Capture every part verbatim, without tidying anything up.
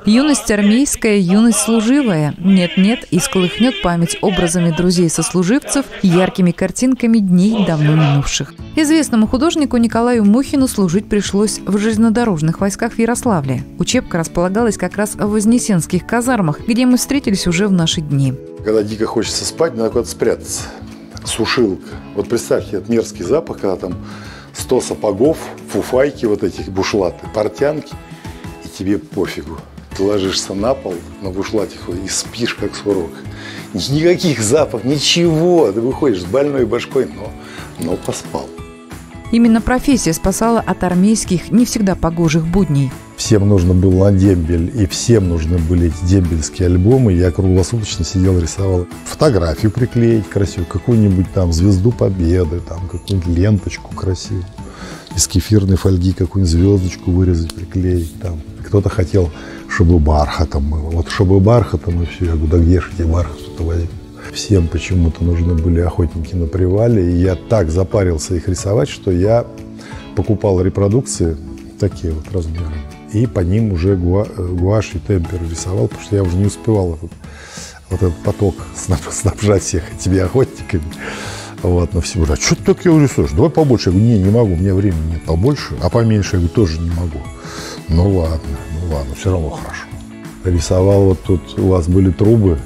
Юность армейская, юность служивая. Нет-нет, и сколыхнет память образами друзей-сослуживцев, яркими картинками дней давно минувших. Известному художнику Николаю Мухину служить пришлось в железнодорожных войсках в Ярославле. Учебка располагалась как раз в Вознесенских казармах, где мы встретились уже в наши дни. Когда дико хочется спать, надо куда-то спрятаться. Сушилка. Вот представьте, этот мерзкий запах, когда там сто сапогов, фуфайки вот этих, бушлаты, портянки, и тебе пофигу. Ты ложишься на пол, на бушлатик и спишь, как сурок. Никаких запахов, ничего. Ты выходишь с больной башкой, но, но поспал. Именно профессия спасала от армейских, не всегда погожих будней. Всем нужно было на дембель, и всем нужны были эти дембельские альбомы. Я круглосуточно сидел, рисовал. Фотографию приклеить красивую, какую-нибудь там звезду победы, там какую-нибудь ленточку красивую. Из кефирной фольги какую-нибудь звездочку вырезать, приклеить там. Кто-то хотел, чтобы бархатом было. Вот чтобы бархатом, и все. Я говорю, да где же тебе бархат-то возьму? Всем почему-то нужны были охотники на привале. И я так запарился их рисовать, что я покупал репродукции такие вот размеры. И по ним уже гуа, гуашь и темпер рисовал, потому что я уже не успевал этот, вот этот поток снабжать всех этими охотниками. Вот, но все говорят, а что ты так я рисуешь? Давай побольше. Я говорю, не, не могу, у меня времени нет побольше, а поменьше, я говорю, тоже не могу. Ну ладно, ну ладно, все равно хорошо. Рисовал, вот тут у вас были трубы,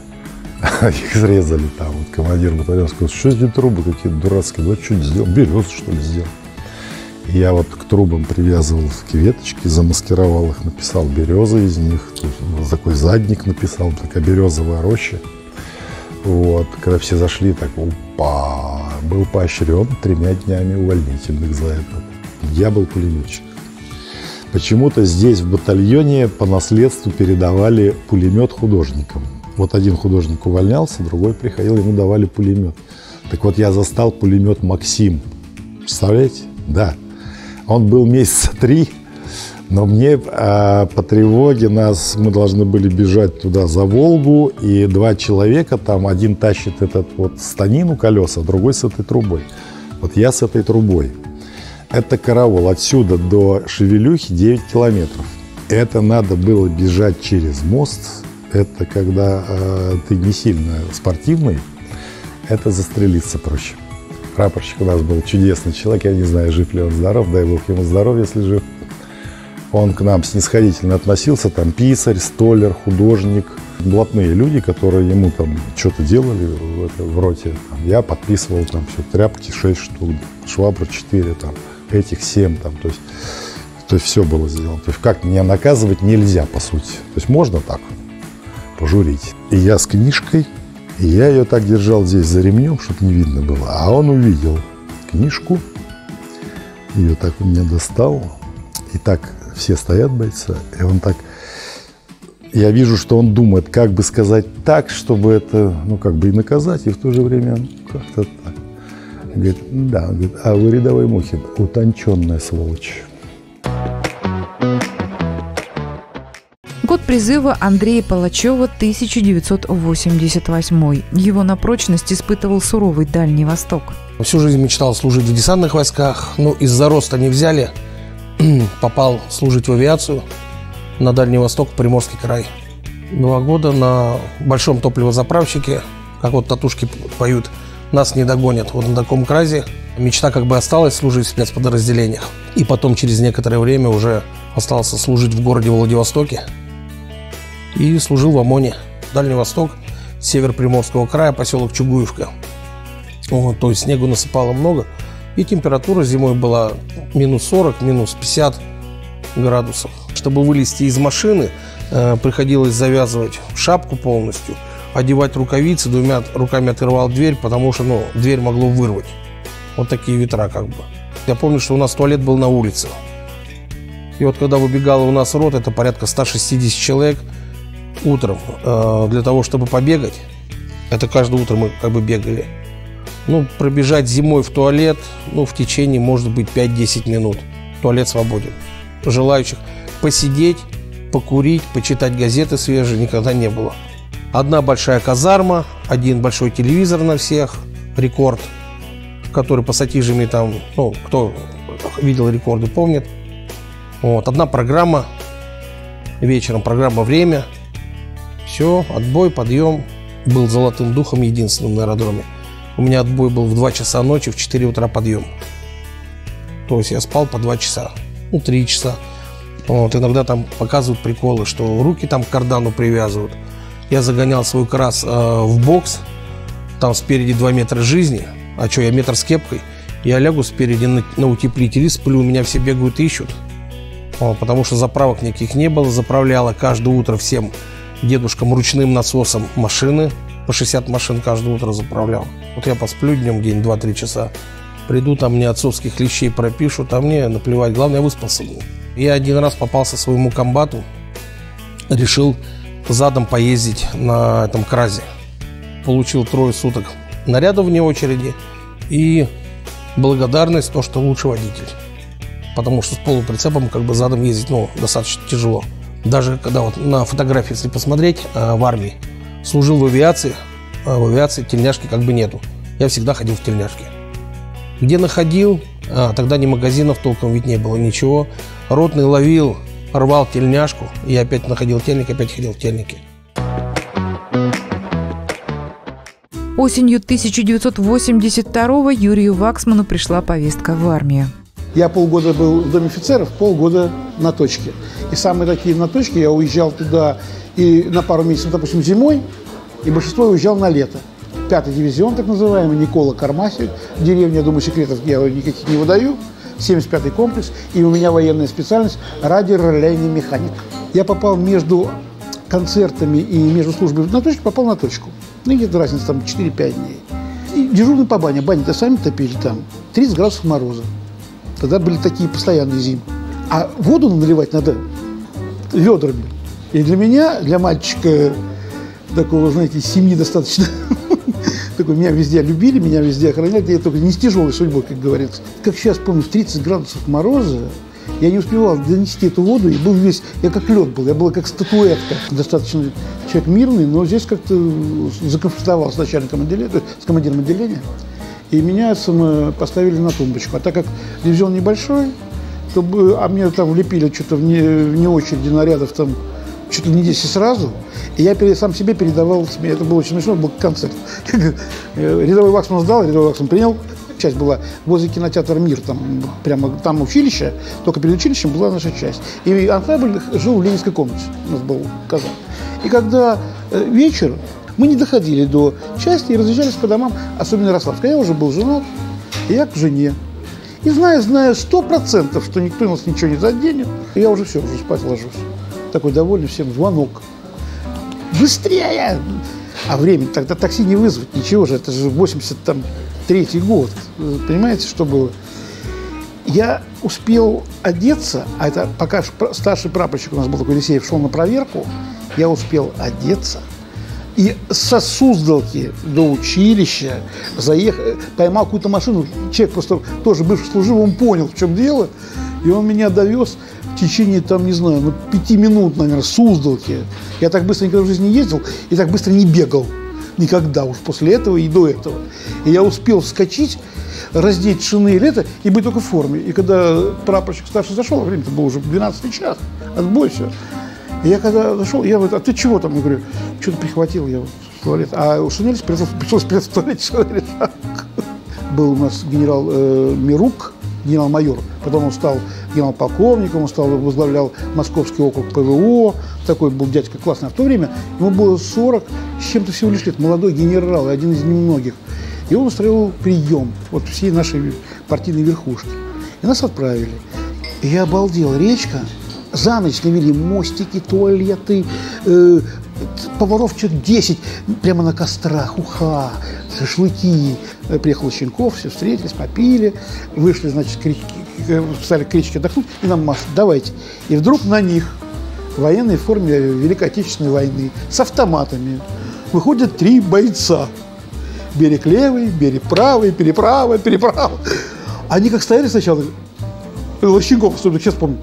их срезали там, вот командир батальона сказал, что эти трубы какие-то дурацкие, давай что-нибудь сделаем, березу что ли сделаем. Я вот к трубам привязывал веточки, замаскировал их, написал березы из них, такой задник написал, такая березовая роща. Вот, когда все зашли, так, опа, был поощрен тремя днями увольнительных за это. Я был пулеметчик. Почему-то здесь в батальоне по наследству передавали пулемет художникам. Вот один художник увольнялся, другой приходил, ему давали пулемет. Так вот, я застал пулемет «Максим». Представляете? Да. Он был месяца три, но мне а, по тревоге нас, мы должны были бежать туда за Волгу, и два человека, там один тащит этот вот станину колеса, другой с этой трубой. Вот я с этой трубой. Это караул. Отсюда до Шевелюхи девять километров. Это надо было бежать через мост. Это когда э, ты не сильно спортивный, это застрелиться проще. Прапорщик у нас был чудесный человек, я не знаю, жив ли он, здоров, дай бог ему здоровья, если жив. Он к нам снисходительно относился, там писарь, столер, художник, блатные люди, которые ему там что-то делали в, это, в роте. Там, я подписывал там все, тряпки шесть штук, швабра четыре, там, этих семь, там, то есть, то есть все было сделано. То есть как меня наказывать нельзя, по сути. То есть можно так пожурить. И я с книжкой, и я ее так держал здесь за ремнем, чтобы не видно было. А он увидел книжку, ее так у меня достал, и так все стоят бойцы, и он так... Я вижу, что он думает, как бы сказать так, чтобы это, ну, как бы и наказать, и в то же время как-то так. Говорит, да, он говорит, а вы рядовой Мухин, утонченная сволочь. Год призыва Андрея Палачева тысяча девятьсот восемьдесят восьмой. Его на прочность испытывал суровый Дальний Восток. Всю жизнь мечтал служить в десантных войсках, но из-за роста не взяли. Попал служить в авиацию на Дальний Восток, в Приморский край. Два года на большом топливозаправщике, как вот татушки поют, нас не догонят. Вот на таком кразе мечта как бы осталась служить в спецподразделениях. И потом через некоторое время уже остался служить в городе Владивостоке. И служил в ОМОНе. Дальний Восток, север Приморского края, поселок Чугуевка. Вот, то есть снегу насыпало много. И температура зимой была минус сорок, минус пятьдесят градусов. Чтобы вылезти из машины, э, приходилось завязывать шапку полностью, одевать рукавицы, двумя руками открывал дверь, потому что ну, дверь могло вырвать. Вот такие ветра как бы. Я помню, что у нас туалет был на улице. И вот когда выбегала у нас рота, это порядка ста шестидесяти человек утром, э, для того, чтобы побегать. Это каждое утро мы как бы бегали. Ну, пробежать зимой в туалет, ну, в течение, может быть, пять-десять минут. Туалет свободен. Желающих посидеть, покурить, почитать газеты свежие никогда не было. Одна большая казарма, один большой телевизор на всех, рекорд, который пассатижами там, ну, кто видел рекорды, помнит. Вот, одна программа вечером программа «Время». Все, отбой, подъем. Был золотым духом единственным на аэродроме. У меня отбой был в два часа ночи, в четыре утра подъем. То есть я спал по два часа, ну, три часа. Вот, иногда там показывают приколы, что руки там к кардану привязывают. Я загонял свой крас э, в бокс. Там спереди два метра жизни. А что, я метр с кепкой. Я лягу спереди на, на утеплитель и сплю. У меня все бегают и ищут. О, потому что заправок никаких не было. Заправляла каждое утро всем дедушкам ручным насосом машины. По шестьдесят машин каждое утро заправлял. Вот я посплю днем день два-три часа. Приду, там мне отцовских клещей пропишут, а мне наплевать. Главное, я выспался. Я один раз попался своему комбату. Решил задом поездить на этом кразе. Получил трое суток наряда вне очереди. И благодарность, то, что лучший водитель. Потому что с полуприцепом как бы задом ездить, ну, достаточно тяжело. Даже когда вот на фотографии, если посмотреть, э, в армии, служил в авиации, а в авиации тельняшки как бы нету. Я всегда ходил в тельняшке. Где находил, а, тогда ни магазинов толком ведь не было, ничего. Ротный ловил, рвал тельняшку, и я опять находил тельник, опять ходил в тельнике. Осенью тысяча девятьсот восемьдесят второго Юрию Ваксману пришла повестка в армию. Я полгода был в Доме офицеров, полгода на точке. И самые такие на точке, я уезжал туда и на пару месяцев, допустим, зимой, и большинство уезжал на лето. Пятый дивизион, так называемый, Никола Кармасик, деревня, я думаю, секретов я никаких не выдаю, семьдесят пятый комплекс, и у меня военная специальность – радиорелейный механик. Я попал между концертами и между службой на точку, попал на точку. Ну, где-то разница там четыре-пять дней. И дежурный по бане. Бани-то сами топили там. тридцать градусов мороза. Тогда были такие постоянные зимы. А воду наливать надо ведрами. И для меня, для мальчика такого, знаете, семьи достаточно, такой, меня везде любили, меня везде охраняли. Я только не с тяжелой судьбой, как говорится. Как сейчас помню, в тридцать градусов мороза я не успевал донести эту воду, и был весь, я как лед был, я был как статуэтка. Достаточно человек мирный, но здесь как-то законфликтовал с начальником отделения, с командиром отделения. И меня поставили на тумбочку. А так как дивизион небольшой, то, а мне там влепили что-то вне, вне очереди нарядов там чуть ли не десять сразу. И я перед, сам себе передавал, это было очень смешно, был концерт. Рядовой Ваксман сдал, рядовой Ваксман принял. Часть была возле кинотеатра «Мир», там прямо там училище, только перед училищем была наша часть. И ансамбль жил в Ленинской комнате, у нас был Казань. И когда э, вечер, мы не доходили до части и разъезжались по домам, особенно Ярославска. Я уже был женат, и я к жене. И зная, зная сто процентов, что никто у нас ничего не заденет, я уже все, уже спать ложусь. Такой довольный всем, звонок. Быстрее! А время, тогда такси не вызвать, ничего же, это же восемьдесят третий год. Понимаете, что было? Я успел одеться, а это пока старший прапорщик у нас был такой, Елисеев, шел на проверку, я успел одеться. И со Суздалки до училища заехал, поймал какую-то машину, человек просто тоже бывший служивый, он понял, в чем дело, и он меня довез в течение, там, не знаю, ну, пяти минут, наверное, Суздалки. Я так быстро никогда в жизни не ездил и так быстро не бегал. Никогда уж после этого и до этого. И я успел вскочить, раздеть шинель это и быть только в форме. И когда прапорщик старший зашел, а время-то было уже двенадцатый час, отбой все. И я когда зашел, я говорю, а ты чего там? Я говорю, что-то прихватил я вот в туалет. А у шинели пришлось спрятаться в туалете шинели. Был у нас генерал э, Мирук, генерал-майор. Потом он стал генерал-полковником, он стал, возглавлял Московский округ ПВО. Такой был дядька классный. А в то время ему было сорок с чем-то всего лишь лет. Молодой генерал, один из немногих. И он устроил прием вот всей нашей партийной верхушки. И нас отправили. И я обалдел. Речка. За ночь навели мостики, туалеты, э, поваров человек десять, прямо на кострах, уха, шашлыки. Приехал Щенков, все встретились, попили, вышли, значит, к речке, стали к речке отдохнуть, и нам машут, давайте. И вдруг на них в военной форме Великой Отечественной войны с автоматами выходят три бойца. Берег левый, берег правый, переправа, переправа. Они как стояли сначала, Щенков, сейчас помню.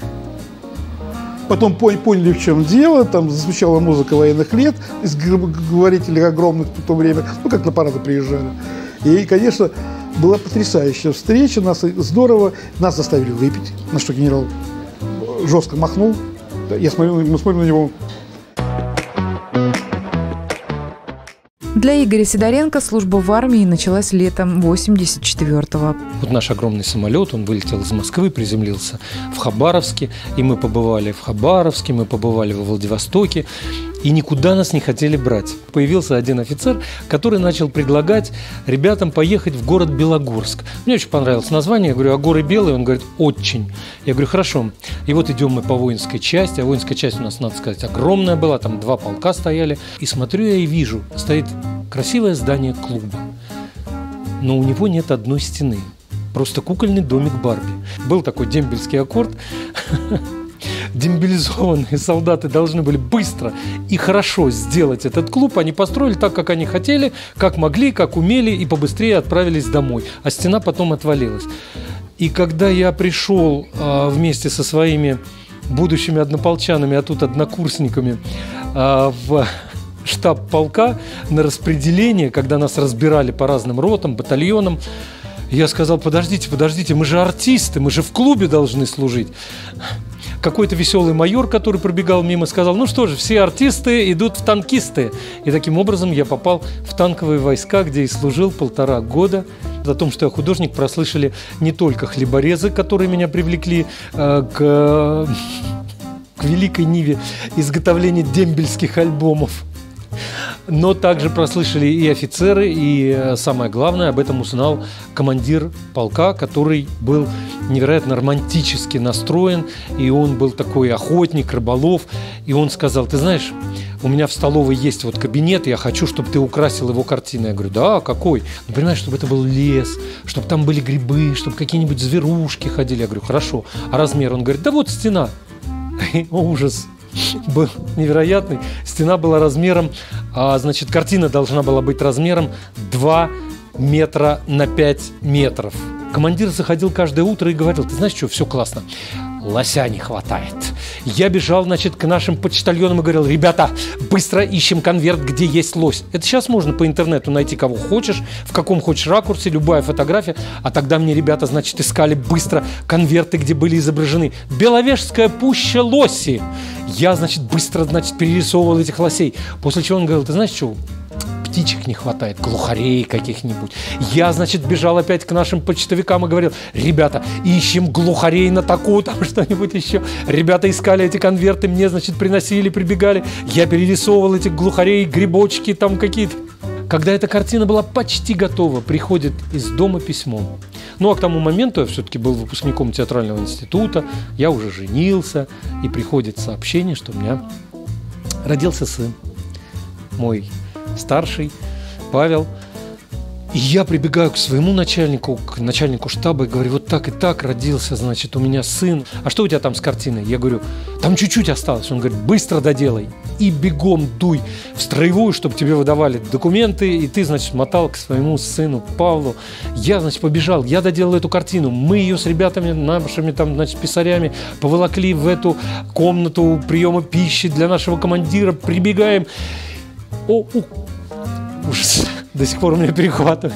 Потом поняли, в чем дело, там зазвучала музыка военных лет, из говорителей огромных в то время, ну, как на парады приезжали. И, конечно, была потрясающая встреча, нас здорово, нас заставили выпить, на что генерал жестко махнул, Я смотрю, мы смотрим на него. Для Игоря Сидоренко служба в армии началась летом восемьдесят четвёртого. Вот наш огромный самолет, он вылетел из Москвы, приземлился в Хабаровске, и мы побывали в Хабаровске, мы побывали во Владивостоке, и никуда нас не хотели брать. Появился один офицер, который начал предлагать ребятам поехать в город Белогорск. Мне очень понравилось название, я говорю, а горы белые? Он говорит, очень. Я говорю, хорошо. И вот идем мы по воинской части, а воинская часть у нас, надо сказать, огромная была, там два полка стояли, и смотрю я и вижу, стоит красивое здание клуба, но у него нет одной стены. Просто кукольный домик Барби. Был такой дембельский аккорд. Дембелизованные солдаты должны были быстро и хорошо сделать этот клуб. Они построили так, как они хотели, как могли, как умели, и побыстрее отправились домой. А стена потом отвалилась. И когда я пришел а, вместе со своими будущими однополчанами, а тут однокурсниками, а, в штаб полка на распределение, когда нас разбирали по разным ротам, батальонам, я сказал, подождите, подождите, мы же артисты, мы же в клубе должны служить. Какой-то веселый майор, который пробегал мимо, сказал, ну что же, все артисты идут в танкисты. И таким образом я попал в танковые войска, где и служил полтора года. О том, что я художник, прослышали не только хлеборезы, которые меня привлекли э, к, к великой ниве изготовления дембельских альбомов, но также прослышали и офицеры, и самое главное, об этом узнал командир полка, который был невероятно романтически настроен, и он был такой охотник, рыболов, и он сказал, ты знаешь, у меня в столовой есть вот кабинет, я хочу, чтобы ты украсил его картиной. Я говорю, да, какой? Ну, понимаешь, чтобы это был лес, чтобы там были грибы, чтобы какие-нибудь зверушки ходили. Я говорю, хорошо. А размер? Он говорит, да вот стена. Ужас был невероятный. Стена была размером, а, значит, картина должна была быть размером два метра на пять метров. Командир заходил каждое утро и говорил, ты знаешь что, все классно, лося не хватает. Я бежал, значит, к нашим почтальонам и говорил, ребята, быстро ищем конверт, где есть лось. Это сейчас можно по интернету найти кого хочешь, в каком хочешь ракурсе, любая фотография. А тогда мне ребята, значит, искали быстро конверты, где были изображены Беловежская пуща лоси. Я, значит, быстро, значит, перерисовывал этих лосей. После чего он говорил, ты знаешь что, птичек не хватает, глухарей каких-нибудь. Я, значит, бежал опять к нашим почтовикам и говорил, ребята, ищем глухарей на таку, там что-нибудь еще. Ребята искали эти конверты, мне, значит, приносили, прибегали. Я перерисовывал этих глухарей, грибочки там какие-то. Когда эта картина была почти готова, приходит из дома письмо. Ну, а к тому моменту я все-таки был выпускником театрального института, я уже женился, и приходит сообщение, что у меня родился сын, мой старший, Павел. И я прибегаю к своему начальнику, к начальнику штаба и говорю, вот так и так родился, значит, у меня сын. А что у тебя там с картиной? Я говорю, там чуть-чуть осталось. Он говорит, быстро доделай и бегом дуй в строевую, чтобы тебе выдавали документы, и ты, значит, мотал к своему сыну Павлу. Я, значит, побежал, я доделал эту картину. Мы ее с ребятами, нашими там, значит, писарями поволокли в эту комнату приема пищи для нашего командира, прибегаем. О, о, ужас, до сих пор у меня перехватывает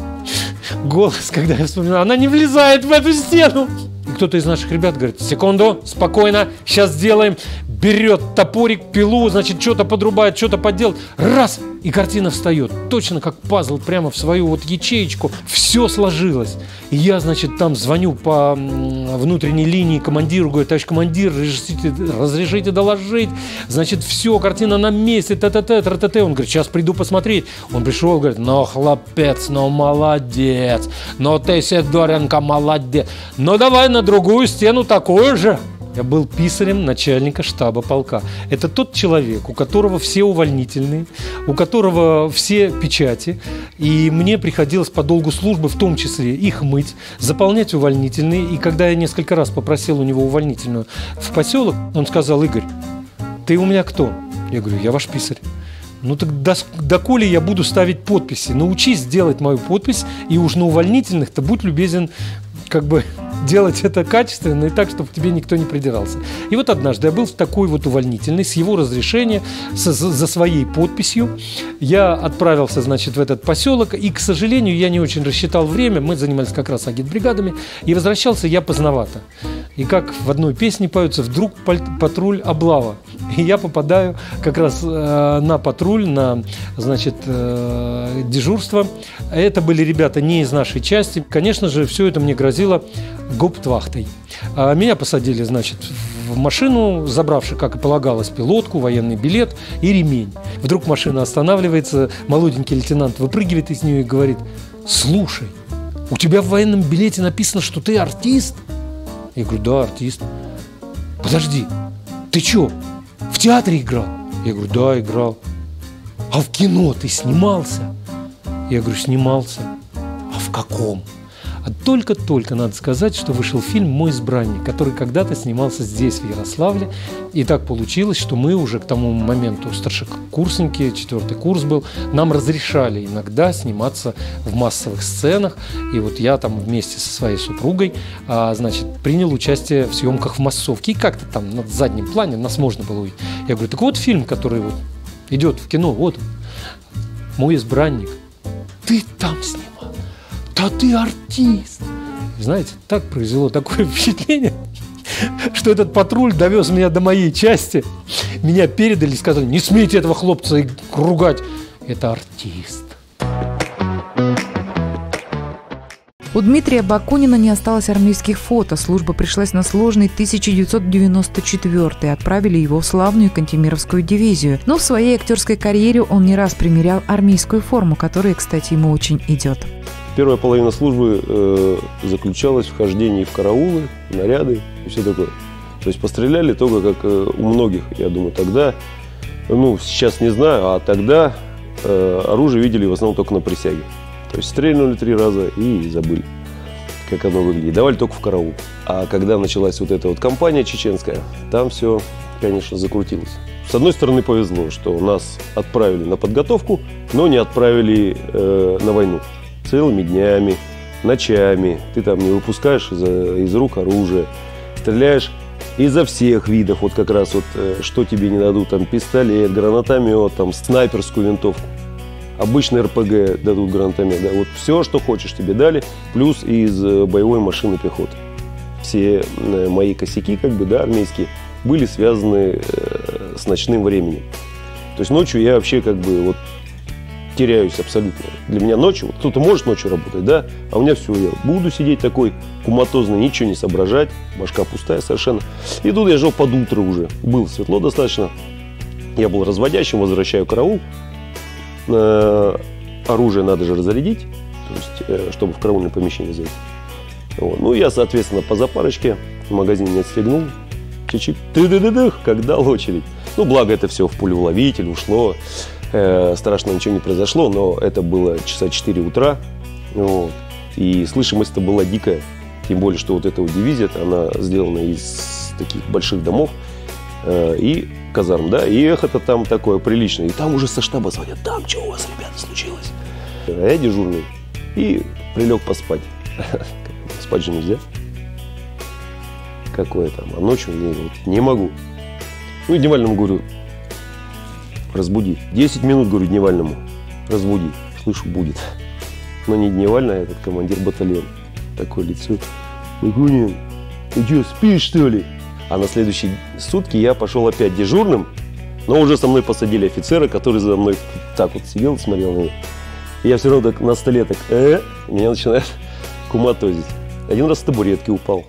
голос, когда я вспоминаю, она не влезает в эту стену. И кто-то из наших ребят говорит, секунду, спокойно, сейчас сделаем. Берет топорик, пилу, значит, что-то подрубает, что-то подделает. Раз, и картина встает. Точно как пазл, прямо в свою вот ячеечку. Все сложилось. И я, значит, там звоню по внутренней линии командиру, говорю, товарищ командир, разрешите, разрешите доложить. Значит, все, картина на месте, т-т-т, тр-т-т. Он говорит, сейчас приду посмотреть. Он пришел, говорит, ну, хлопец, ну, молодец. Ну, ты, Сидоренко, молодец. Ну, давай на другую стену такую же. Я был писарем начальника штаба полка. Это тот человек, у которого все увольнительные, у которого все печати. И мне приходилось по долгу службы, в том числе, их мыть, заполнять увольнительные. И когда я несколько раз попросил у него увольнительную в поселок, он сказал, Игорь, ты у меня кто? Я говорю, я ваш писарь. Ну так до, доколе я буду ставить подписи? Научись делать мою подпись, и уж на увольнительных-то будь любезен, как бы делать это качественно и так, чтобы к тебе никто не придирался. И вот однажды я был в такой вот увольнительной, с его разрешения, со, за своей подписью. Я отправился, значит, в этот поселок, и, к сожалению, я не очень рассчитал время, мы занимались как раз агитбригадами, и возвращался я поздновато. И как в одной песне поется, вдруг патруль облава. И я попадаю как раз э, на патруль, на, значит, э, дежурство. Это были ребята не из нашей части. Конечно же, все это мне грозило гауптвахтой. А меня посадили, значит, в машину, забравши, как и полагалось, пилотку, военный билет и ремень. Вдруг машина останавливается, молоденький лейтенант выпрыгивает из нее и говорит: «Слушай, у тебя в военном билете написано, что ты артист?» Я говорю: «Да, артист». «Подожди, ты что, в театре играл?» Я говорю: «Да, играл». «А в кино ты снимался?» Я говорю: «Снимался». «А в каком?» А только-только надо сказать, что вышел фильм «Мой избранник», который когда-то снимался здесь, в Ярославле. И так получилось, что мы уже к тому моменту старшекурсники, четвертый курс был, нам разрешали иногда сниматься в массовых сценах. И вот я там вместе со своей супругой, а, значит, принял участие в съемках в массовке. И как-то там на заднем плане нас можно было увидеть. Я говорю: «Так вот фильм, который вот идет в кино, вот он, «Мой избранник». Ты там снимал? Да ты артист!» Знаете, так произвело такое впечатление, что этот патруль довез меня до моей части. Меня передали и сказали: «Не смейте этого хлопца ругать, это артист». У Дмитрия Бакунина не осталось армейских фото. Служба пришлась на сложный тысяча девятьсот девяносто четвёртый. Отправили его в славную Кантемировскую дивизию. Но в своей актерской карьере он не раз примерял армейскую форму, которая, кстати, ему очень идет. Первая половина службы э, заключалась в хождении в караулы, наряды и все такое. То есть постреляли только как э, у многих, я думаю, тогда, ну, сейчас не знаю, а тогда э, оружие видели в основном только на присяге. То есть стрельнули три раза и забыли, как оно выглядит. Давали только в караул. А когда началась вот эта вот кампания чеченская, там все, конечно, закрутилось. С одной стороны, повезло, что нас отправили на подготовку, но не отправили э, на войну. Целыми днями, ночами. Ты там не выпускаешь из, из рук оружие, стреляешь изо всех видов. Вот как раз вот, э, что тебе не дадут, там пистолет, гранатомет, там снайперскую винтовку. Обычный эр пэ гэ дадут, гранатомет. Да, вот все, что хочешь, тебе дали, плюс из боевой машины пехоты. Все э, мои косяки, как бы, да, армейские, были связаны э, с ночным временем. То есть ночью я вообще как бы вот теряюсь абсолютно. Для меня ночью, вот кто-то может ночью работать, да, а у меня все, я буду сидеть такой куматозный, ничего не соображать, башка пустая совершенно. И тут я жил под утро уже, было светло достаточно, я был разводящим, возвращаю караул, э, оружие надо же разрядить, то есть, э, чтобы в караульное помещение зайти. Вот. Ну, я, соответственно, по запарочке, магазин не отстегнул, чик-чик, ты-ды-ды-дых, как дал очередь. Ну, благо это все в пулеуловитель ушло. Страшно ничего не произошло, но это было часа четыре утра, вот, и слышимость-то была дикая, тем более, что вот эта вот дивизия, она сделана из таких больших домов э, и казарм, да, и эхо-то там такое приличное, и там уже со штаба звонят: «Там что у вас, ребята, случилось?» А я дежурный, и прилег поспать. Спать же нельзя. Какое там, а ночью не, вот, не могу. Ну и дневальному говорю: «Разбуди». десять минут, говорю, дневальному: «Разбуди». Слышу, будет. Но не дневальный, а этот командир батальона. Такое лицо: «Бакунин, ты что, спишь, что ли?» А на следующие сутки я пошел опять дежурным, но уже со мной посадили офицера, который за мной так вот сидел, смотрел на меня. И я все равно так на столе так, э, меня начинает куматозить. Один раз с табуретки упал.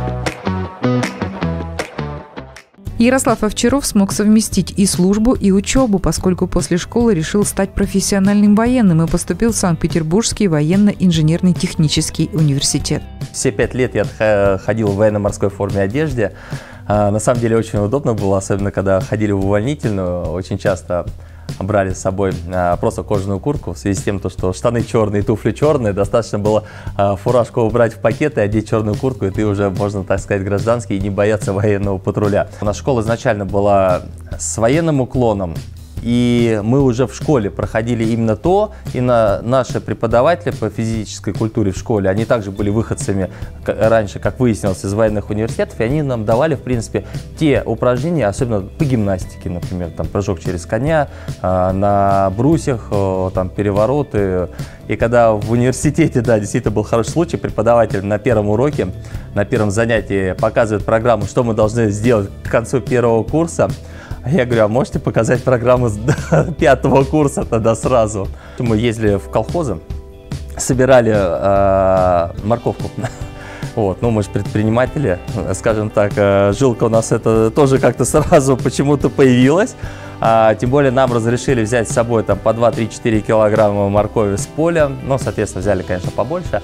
Ярослав Овчаров смог совместить и службу, и учебу, поскольку после школы решил стать профессиональным военным и поступил в Санкт-Петербургский военно-инженерный технический университет. Все пять лет я ходил в военно-морской форме одежде. На самом деле очень удобно было, особенно когда ходили в увольнительную. Очень часто брали с собой просто кожаную куртку, в связи с тем, что штаны черные, туфли черные. Достаточно было фуражку убрать в пакет и одеть черную куртку, и ты уже, можно так сказать, гражданский, и не бояться военного патруля. У нас школа изначально была с военным уклоном, и мы уже в школе проходили именно то, и на, наши преподаватели по физической культуре в школе, они также были выходцами раньше, как выяснилось, из военных университетов, и они нам давали, в принципе, те упражнения, особенно по гимнастике, например, там прыжок через коня, на брусьях, там перевороты. И когда в университете, да, действительно был хороший случай, преподаватель на первом уроке, на первом занятии показывает программу, что мы должны сделать к концу первого курса. Я говорю, а можете показать программу с пятого курса тогда сразу? Мы ездили в колхозы, собирали э, морковку. Вот, ну, мы же предприниматели, скажем так, жилка у нас это тоже как-то сразу почему-то появилась. А, тем более нам разрешили взять с собой там по два-три-четыре килограмма моркови с поля. Ну, соответственно, взяли, конечно, побольше.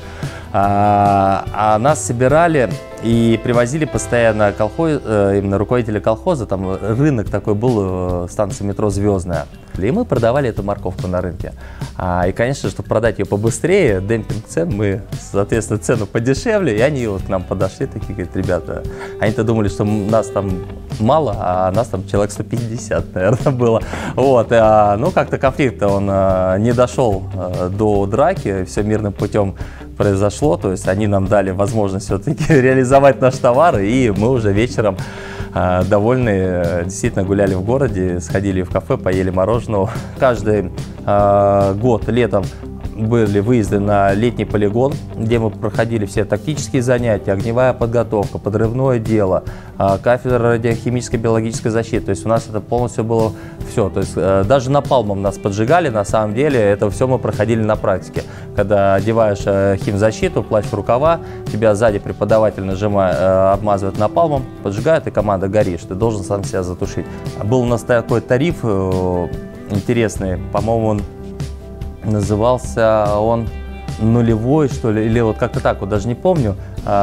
А, а нас собирали и привозили постоянно колхоз, именно руководители колхоза. Там рынок такой был, станция метро «Звездная». И мы продавали эту морковку на рынке. А, и, конечно, чтобы продать ее побыстрее, демпинг цен, мы, соответственно, цену подешевле. И они вот к нам подошли, такие, говорят, ребята, они-то думали, что нас там мало, а нас там человек сто пятьдесят, наверное, было. Вот, а, ну, как-то конфликт он а, не дошел а, до драки, все мирным путем произошло, то есть они нам дали возможность все-таки реализовать наш товар, и мы уже вечером а, довольные действительно гуляли в городе, сходили в кафе, поели мороженого. Каждый а, год летом были выезды на летний полигон, где мы проходили все тактические занятия, огневая подготовка, подрывное дело, кафедра радиохимической биологической защиты. То есть у нас это полностью было все. То есть даже напалмом нас поджигали, на самом деле это все мы проходили на практике. Когда одеваешь химзащиту, плащ в рукава, тебя сзади преподаватель нажимает, обмазывает напалмом, поджигает, и команда горишь. Ты должен сам себя затушить. Был у нас такой тариф интересный, по-моему, он назывался он нулевой, что ли, или вот как-то так, вот даже не помню.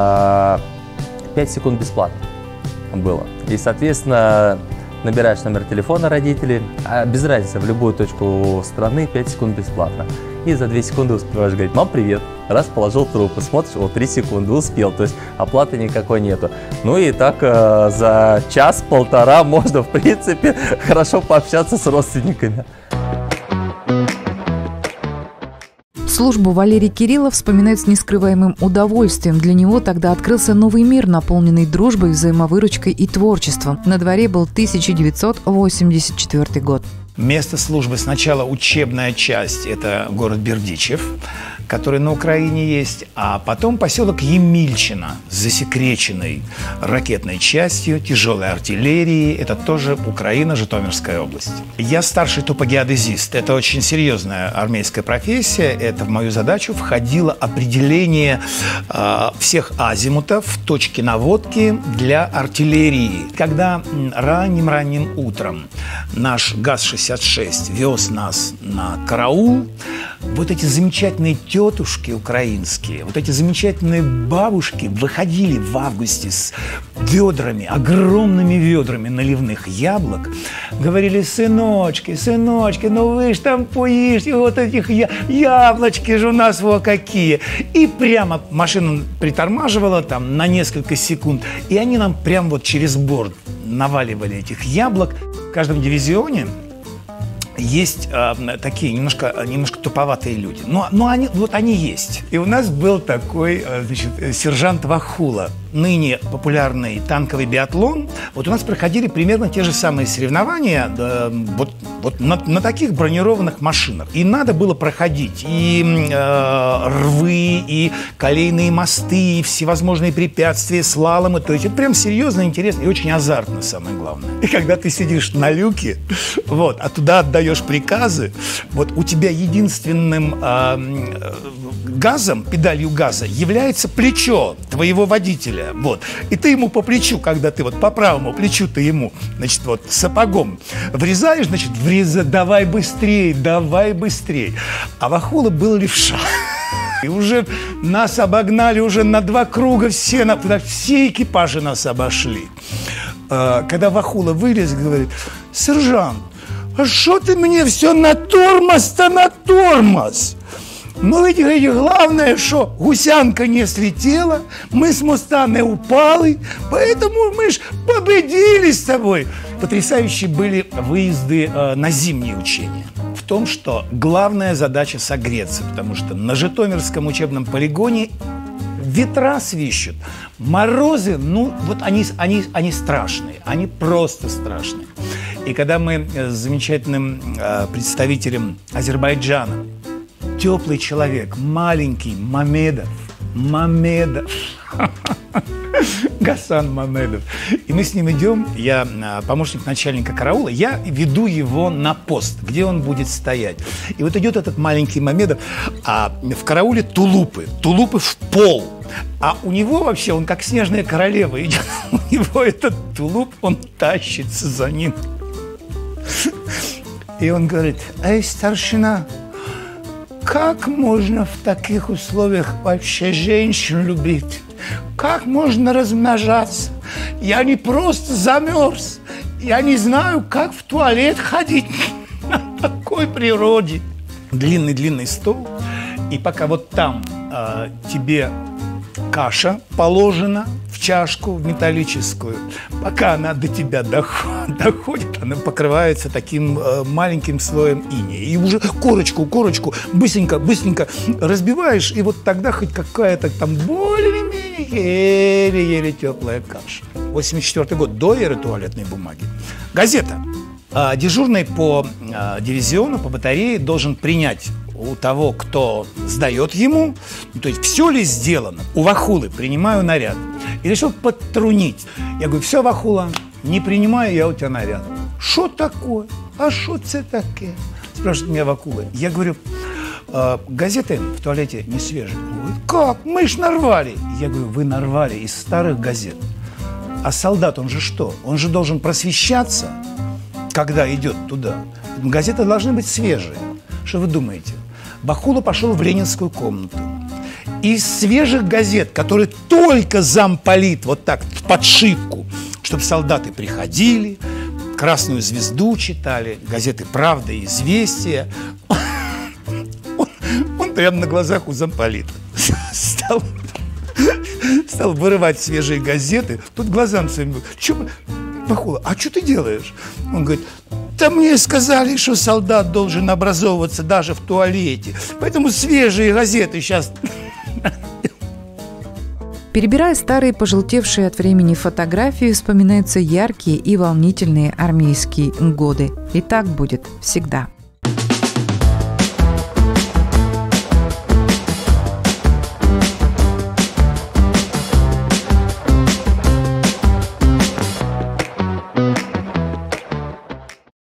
пять секунд бесплатно было. И, соответственно, набираешь номер телефона родителей, а без разницы, в любую точку страны пять секунд бесплатно. И за две секунды успеваешь говорить: мам, привет. Раз, положил трубку, смотришь, вот три секунды, успел, то есть оплаты никакой нету. Ну и так э, за час-полтора можно, в принципе, хорошо пообщаться с родственниками. Службу Валерий Кириллов вспоминает с нескрываемым удовольствием. Для него тогда открылся новый мир, наполненный дружбой, взаимовыручкой и творчеством. На дворе был тысяча девятьсот восемьдесят четвёртый год. Место службы сначала учебная часть, это город Бердичев, который на Украине есть, а потом поселок Емельчино с засекреченной ракетной частью, тяжелой артиллерии, это тоже Украина, Житомирская область. Я старший топогеодезист, это очень серьезная армейская профессия, это в мою задачу входило определение э, всех азимутов, точки наводки для артиллерии. Когда ранним-ранним утром наш ГАЗ шестьдесят шесть вез нас на караул, вот эти замечательные тетушки украинские, вот эти замечательные бабушки выходили в августе с ведрами, огромными ведрами наливных яблок, говорили: сыночки, сыночки, ну вы ж там поешьте, вот этих я... яблочки же у нас вот какие. И прямо машина притормаживала там на несколько секунд, и они нам прям вот через борт наваливали этих яблок. В каждом дивизионе есть э, такие немножко, немножко туповатые люди. Но, но они, вот они есть. И у нас был такой э, значит, сержант Вахула. Ныне популярный танковый биатлон. Вот у нас проходили примерно те же самые соревнования э, вот, вот на, на таких бронированных машинах. И надо было проходить и э, рвы, и колейные мосты, и всевозможные препятствия, слаломы. То есть это прям серьезно, интересно и очень азартно, самое главное. И когда ты сидишь на люке, вот, а туда отдаешь приказы, вот у тебя единственным э, газом, педалью газа является плечо твоего водителя. Вот. И ты ему по плечу, когда ты вот по правому плечу ты ему, значит, вот сапогом врезаешь, значит, врезай, давай быстрее, давай быстрее. А Вахула был левша. И уже нас обогнали уже на два круга, все, на, все экипажи нас обошли. Когда Вахула вылез, говорит: сержант, а что ты мне все на тормоз-то на тормоз? Ну, ведь, главное, что гусянка не слетела, мы с моста не упали, поэтому мы ж победили с тобой. Потрясающие были выезды э, на зимние учения. В том, что главная задача согреться, потому что на Житомирском учебном полигоне ветра свищут, морозы, ну, вот они, они, они страшные, они просто страшные. И когда мы с замечательным э, представителем Азербайджана, теплый человек, маленький Мамедов, Мамедов, Гасан Мамедов. И мы с ним идем, я помощник начальника караула, я веду его на пост, где он будет стоять. И вот идет этот маленький Мамедов, а в карауле тулупы, тулупы в пол. А у него вообще, он как снежная королева идет, у него этот тулуп, он тащится за ним. И он говорит: эй, старшина, как можно в таких условиях вообще женщин любить? Как можно размножаться? Я не просто замерз. Я не знаю, как в туалет ходить на такой природе. Длинный-длинный стол. И пока вот там э, тебе каша положена в чашку, в металлическую, пока она до тебя доходит, доходит она покрывается таким э, маленьким слоем инея. И уже корочку, корочку быстренько, быстренько разбиваешь, и вот тогда хоть какая-то там более-менее еле-еле теплая каша. восемьдесят четвёртый год, до эры туалетной бумаги. Газета. А, дежурный по а, дивизиону, по батарее должен принять у того, кто сдает ему, ну, то есть все ли сделано. У Вахулы принимаю наряд. И решил подтрунить. Я говорю: все, Вахула, не принимаю я у тебя наряд. Что такое? А что это такое? Спрашивает меня Вахула. Я говорю: «А, газеты в туалете не свежие. Он говорит: как? Мы ж нарвали. Я говорю: вы нарвали из старых газет. А солдат, он же что? Он же должен просвещаться, когда идет туда. Газеты должны быть свежие. Что вы думаете? Вахула пошел в ленинскую комнату. Из свежих газет, которые только замполит, вот так, в подшивку, чтобы солдаты приходили, «Красную звезду» читали, газеты «Правда» и «Известия». Он, он прямо на глазах у замполита стал, стал вырывать свежие газеты. Тут глазам своим говорит: что, Вахула, а что ты делаешь? Он говорит: да мне сказали, что солдат должен образовываться даже в туалете. Поэтому свежие газеты сейчас... Перебирая старые, пожелтевшие от времени фотографии, вспоминаются яркие и волнительные армейские годы. И так будет всегда.